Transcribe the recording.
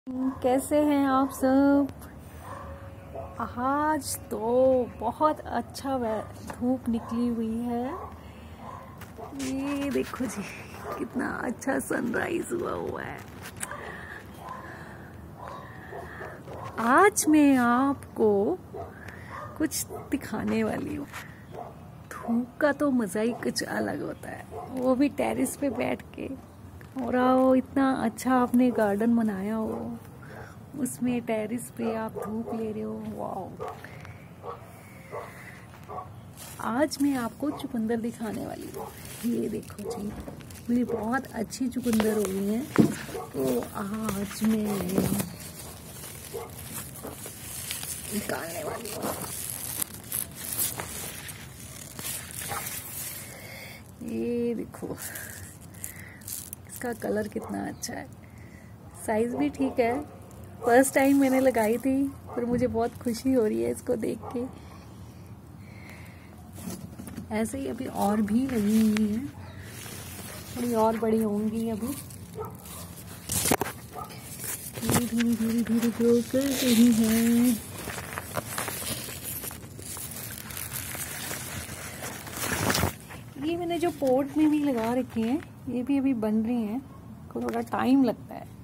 कैसे हैं आप सब। आज तो बहुत अच्छा धूप निकली हुई है। ये देखो जी, कितना अच्छा सनराइज हुआ है। आज मैं आपको कुछ दिखाने वाली हूँ। धूप का तो मज़ा ही कुछ अलग होता है, वो भी टेरेस पे बैठ के। और वो इतना अच्छा आपने गार्डन बनाया हो, उसमें टेरेस पे आप धूप ले रहे हो। वाह! आज मैं आपको चुकंदर दिखाने वाली हूँ। ये देखो जी, मेरी बहुत अच्छी चुकंदर हो गई है। तो आज मैं निकालने वाली हूँ। ये देखो, इसका कलर कितना अच्छा है, साइज भी ठीक है। फर्स्ट टाइम मैंने लगाई थी, पर मुझे बहुत खुशी हो रही है इसको देख के। ऐसे ही अभी और भी लगी हुई हैं, थोड़ी और बड़ी होंगी अभी। धीरे धीरे धीरे धीरे ग्रो कर रही है। ये मैंने जो पॉट में भी लगा रखी हैं, ये भी अभी बन रही हैं, थोड़ा टाइम लगता है।